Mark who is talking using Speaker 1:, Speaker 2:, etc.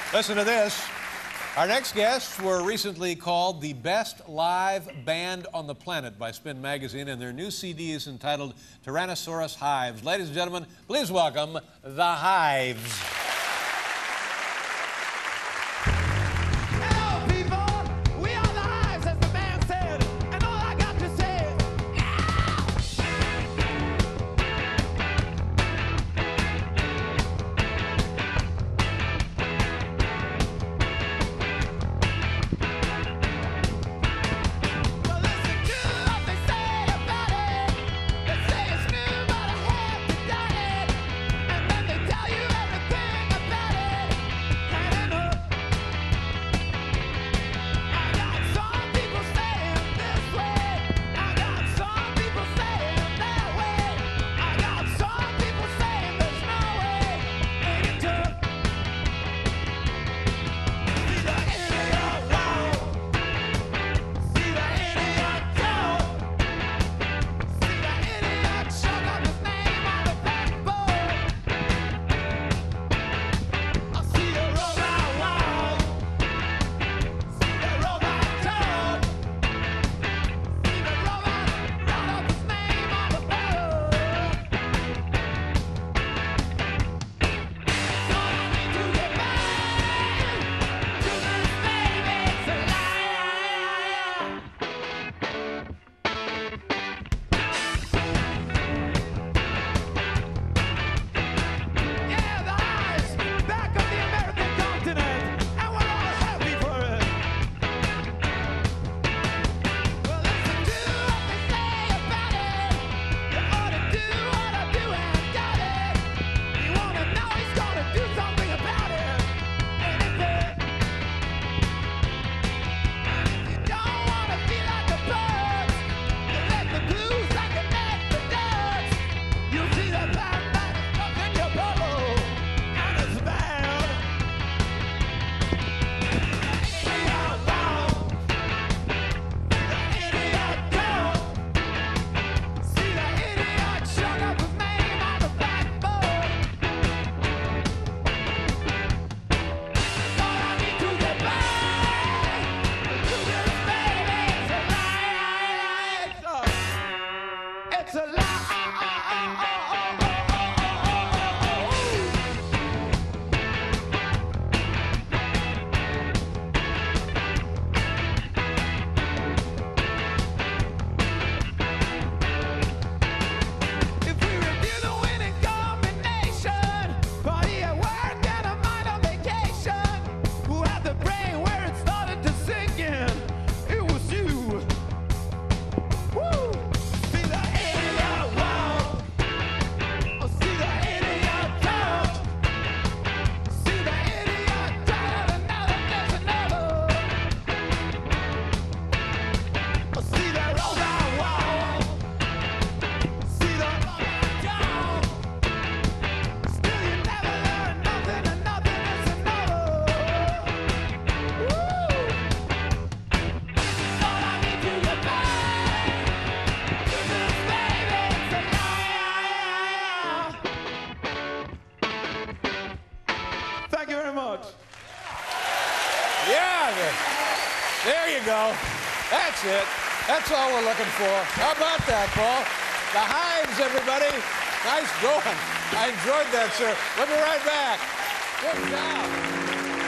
Speaker 1: Listen to this. Our next guests were recently called the best live band on the planet by Spin Magazine, and their new CD is entitled Tyrannosaurus Hives. Ladies and gentlemen, please welcome the Hives. There you go. That's it. That's all we're looking for. How about that, Paul? The Hives, everybody. Nice going. I enjoyed that, sir. We'll be right back. Good job.